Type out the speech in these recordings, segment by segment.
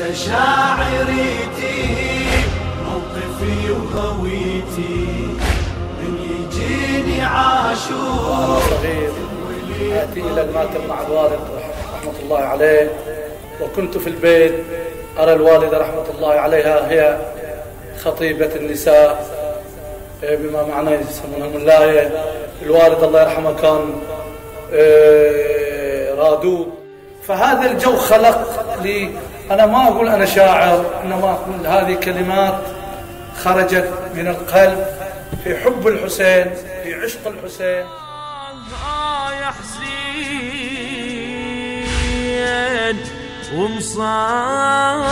مشاعريتي موقفي وهويتي من يجيني عاشور. وأنا صغير آتي إلى الماتم مع الوالد رحمة الله عليه، وكنت في البيت أرى الوالدة رحمة الله عليها هي خطيبة النساء بما معناه يسمونها ملاية. الوالد الله يرحمه كان رادود، فهذا الجو خلق لي. أنا ما أقول أنا شاعر، إنما أقول هذه كلمات خرجت من القلب في حب الحسين، في عشق الحسين. يا حسين ومصاب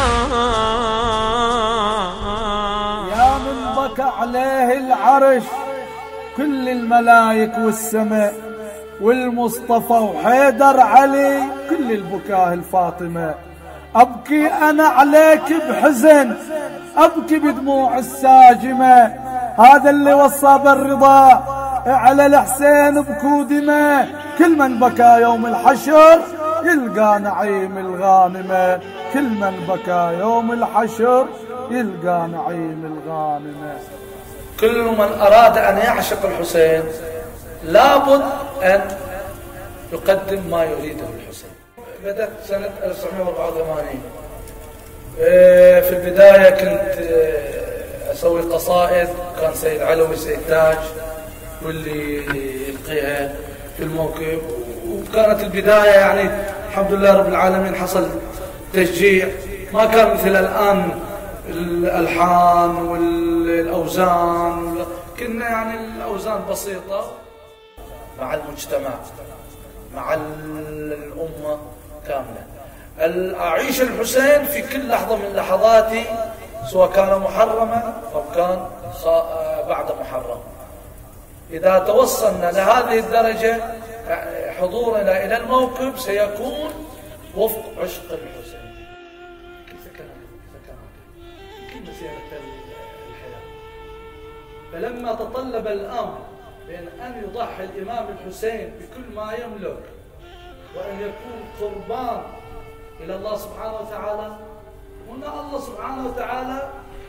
يا من بكى عليه العرش كل الملايك والسماء، والمصطفى وحيدر علي كل البكاه الفاطمة. أبكي أنا عليك بحزن، أبكي بدموع الساجمة، هذا اللي وصى بالرضا على الحسين بكودمة. كل من بكى يوم الحشر يلقى نعيم الغانمة، كل من بكى يوم الحشر يلقى نعيم الغانمة. كل من أراد أن يعشق الحسين لابد أن يقدم ما يريده الحسين. بدأت سنة 1984. في البداية كنت أسوي قصائد، كان سيد علوي سيد تاج واللي يلقيها في الموكب، وكانت البداية يعني الحمد لله رب العالمين حصل تشجيع. ما كان مثل الآن الألحان والأوزان، كنا يعني الأوزان بسيطة مع المجتمع مع الأمة كاملة. أعيش الحسين في كل لحظة من لحظاتي، سواء كان محرما أو كان بعد محرم. إذا توصلنا لهذه الدرجة حضورنا إلى الموكب سيكون وفق عشق الحسين. كل مسيرة الحياة. فلما تطلب الأمر بأن يضحي الإمام الحسين بكل ما يملك وأن يكون قربان إلى الله سبحانه وتعالى، هنا الله سبحانه وتعالى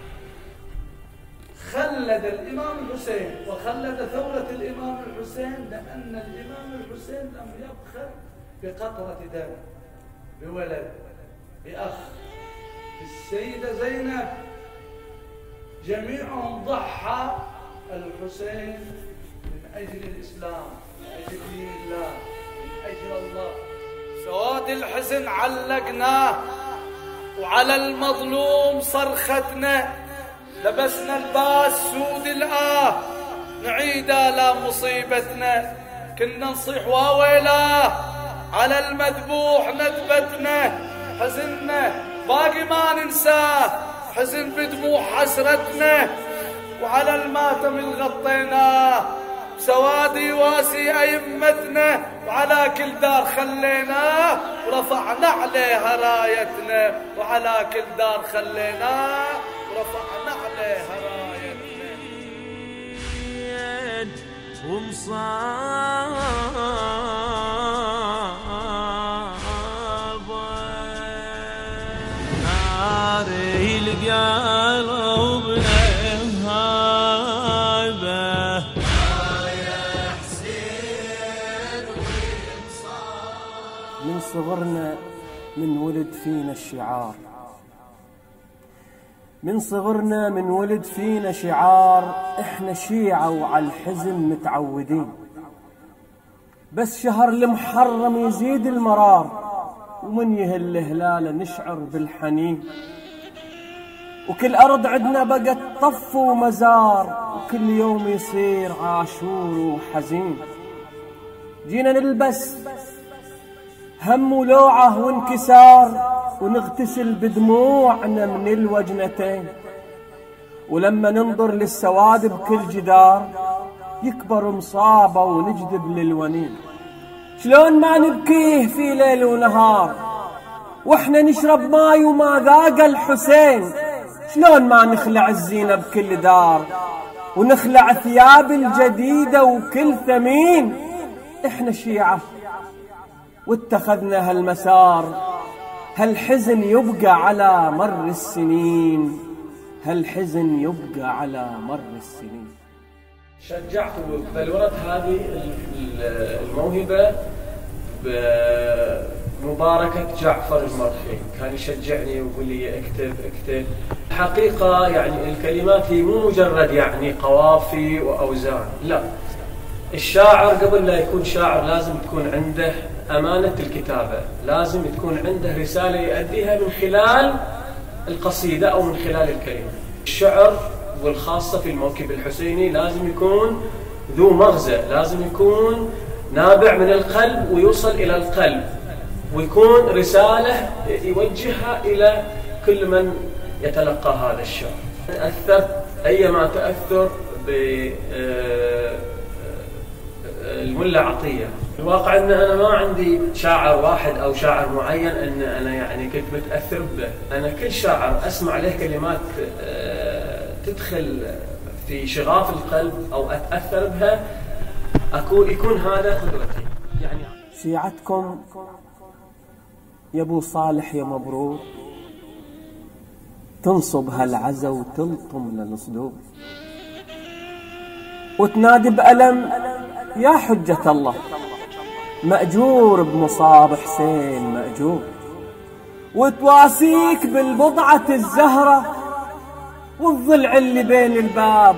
خلد الإمام الحسين وخلد ثورة الإمام الحسين، لأن الإمام الحسين لم يبخل بقطرة دم، بولد، بأخ، بالسيدة زينب. جميعهم ضحى الحسين من أجل الإسلام، من أجل دين الله، من أجل الله. سواد الحزن علقناه وعلى المظلوم صرختنا، لبسنا الباس سود الآه نعيد لا مصيبتنا. كنا نصيح واويلاه على المذبوح ندبتنا، حزننا باقي ما ننساه، حزن بدموع حسرتنا. وعلى الماتم اللي غطيناه سوادي واسي أئمتنا، وعلى كل دار خليناه ورفعنا عليها رايتنا، وعلى كل دار خليناه ورفعنا عليها رايتنا. ومصابة ناري القلب إهابة يا حسين ومصابة. من صغرنا من ولد فينا الشعار، من صغرنا من ولد فينا شعار، احنا شيعة وعلى الحزن متعودين، بس شهر المحرم يزيد المرار، ومن يهل هلاله نشعر بالحنين. وكل أرض عدنا بقت طف ومزار، وكل يوم يصير عاشور وحزين. جينا نلبس هم ولوعة وانكسار، ونغتسل بدموعنا من الوجنتين. ولما ننظر للسواد بكل جدار يكبر مصابة ونجذب للونين. شلون ما نبكيه في ليل ونهار واحنا نشرب ماي وما ذاق الحسين. شلون ما نخلع الزينة بكل دار ونخلع ثياب الجديدة وكل ثمين. احنا شيعة واتخذنا هالمسار، هالحزن يبقى على مر السنين، هالحزن يبقى على مر السنين. شجعته بالولد هذه الموهبة بمباركة جعفر المرخي، كان يشجعني ويقول لي اكتب اكتب. الحقيقة يعني الكلمات هي مو مجرد يعني قوافي وأوزان، لا، الشاعر قبل لا يكون شاعر لازم تكون عنده أمانة الكتابة، لازم تكون عنده رسالة يؤديها من خلال القصيدة أو من خلال الكلمة. الشعر والخاصة في الموكب الحسيني لازم يكون ذو مغزى، لازم يكون نابع من القلب ويوصل إلى القلب، ويكون رسالة يوجهها إلى كل من يتلقى هذا الشعر. تأثرت أيما تأثر بالملا عطية. الواقع أن أنا ما عندي شاعر واحد أو شاعر معين أن أنا يعني كنت متأثر به، أنا كل شاعر أسمع له كلمات تدخل في شغاف القلب أو أتأثر بها يكون هذا قدوتي. يعني شيعتكم يا ابو صالح يا مبروك تنصب هالعزا وتلطم للصدور، وتنادي بألم يا حجة الله مأجور بمصاب حسين مأجور، وتواسيك بالبضعة الزهرة والضلع اللي بين الباب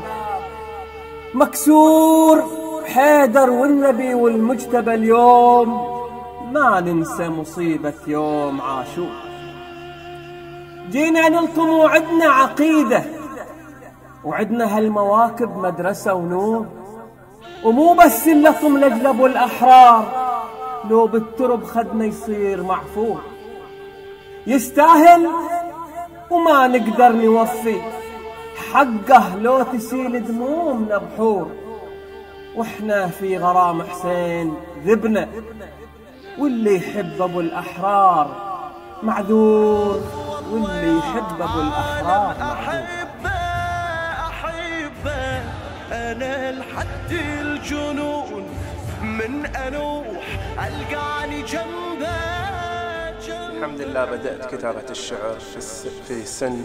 مكسور، حيدر والنبي والمجتبى اليوم ما ننسى مصيبة يوم عاشور. جينا نلطم وعدنا عقيدة وعدنا هالمواكب مدرسة ونور، ومو بس اللطم لجلب الأحرار، لو بالترب خدنا يصير معفور. يستاهل وما نقدر نوفي حقه لو تسيل دمومنا بحور، واحنا في غرام حسين ذبنا، واللي يحب ابو الأحرار معذور، واللي يحب ابو الأحرار معذور. أحبه أنا لحد الجنون، من أنوح ألقاني جنبه. الحمد لله بدأت كتابة الشعر في سن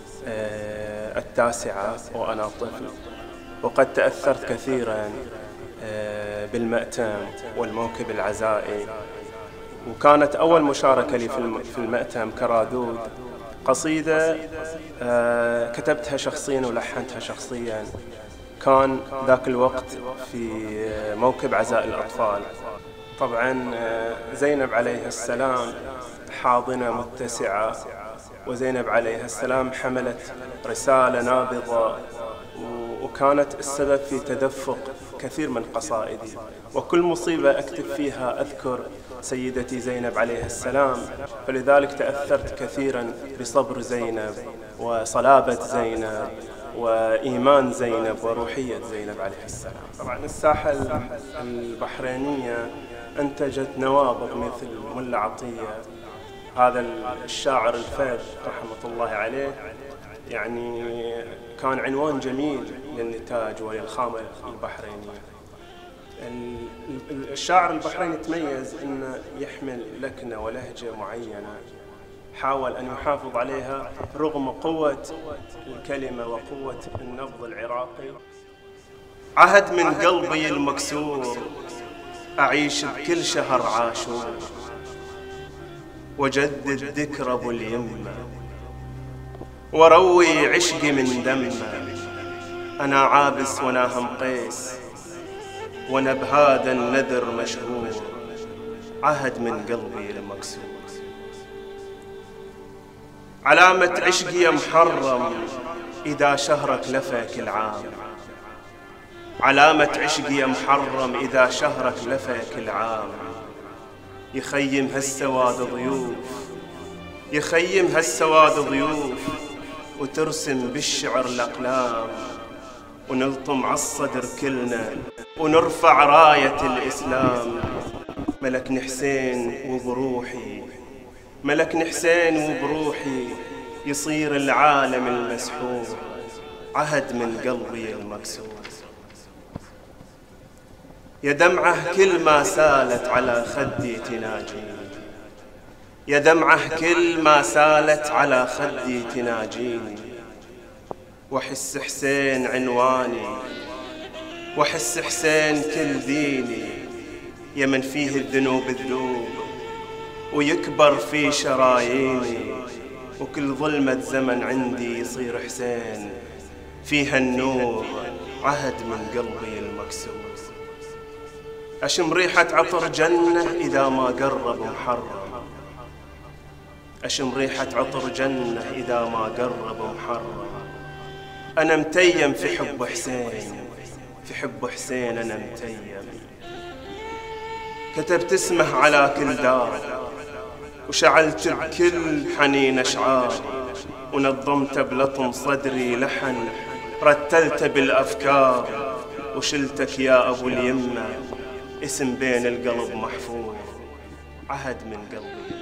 9 وأنا طفل، وقد تأثرت كثيرا بالمأتم والموكب العزائي، وكانت أول مشاركة لي في المأتم كرادود قصيدة كتبتها شخصيا ولحنتها شخصيا. كان ذاك الوقت في موكب عزاء الأطفال. طبعا زينب عليها السلام حاضنة متسعة، وزينب عليها السلام حملت رسالة نابضة، وكانت السبب في تدفق كثير من قصائدي. وكل مصيبة أكتب فيها أذكر سيدتي زينب عليها السلام، فلذلك تأثرت كثيرا بصبر زينب وصلابة زينب وإيمان زينب وروحية زينب عليه السلام. طبعا الساحة البحرينية أنتجت نوابغ مثل ملا عطية، هذا الشاعر الفذ رحمة الله عليه، يعني كان عنوان جميل للنتاج وللخامة البحرينية. الشاعر البحريني تميز أنه يحمل لكنة ولهجة معينة، حاول أن يحافظ عليها رغم قوة الكلمة وقوة النبض العراقي. عهد من قلبي المكسور أعيش بكل شهر عاشور، وجدد ذكرى أبو اليمة وروي عشقي من دمه. أنا عابس وناهم قيس وانا بهذا النذر مشهور، عهد من قلبي المكسور. علامة عشقي يا محرم إذا شهرك لفك العام، علامة عشقي يا محرم إذا شهرك لفك العام. يخيم هالسواد ضيوف، يخيم هالسواد ضيوف، وترسم بالشعر الأقلام، ونلطم عالصدر كلنا ونرفع راية الإسلام. ملكني حسين وبروحي، ملكني حسين وبروحي، يصير العالم المسحور، عهد من قلبي المكسور. يا دمعة كل ما سالت على خدي تناجي، يا دمعة كل ما سالت على خدي تناجيني، وأحس حسين عنواني، وأحس حسين كل ديني، يا من فيه الذنوب تذوب ويكبر في شراييني، وكل ظلمة زمن عندي يصير حسين فيها النور عهد من قلبي المكسور. أشم ريحة عطر جنة إذا ما قرب محرم، أشم ريحة عطر جنة إذا ما قرب محرم. أنا متيم في حب حسين، في حب حسين أنا متيم. كتبت اسمه على كل دار، وشعلت بكل حنين أشعار، ونظمت بلطم صدري لحن، رتلت بالأفكار، وشلتك يا أبو اليمة اسم بين القلب محفوظ، عهد من قلبي.